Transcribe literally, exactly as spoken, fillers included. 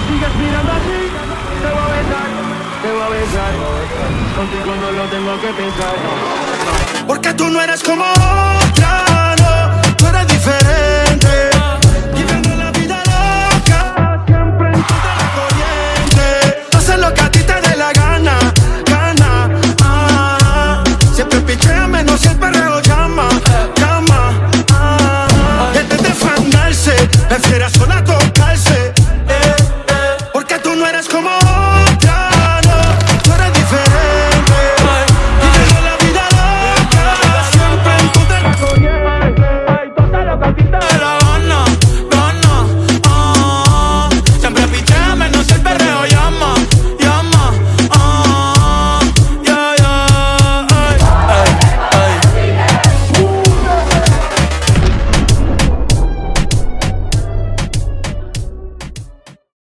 sigues mirando así, te voy a besar, te voy a besar. Contigo no lo tengo que pensar. Porque tú no eres como otra.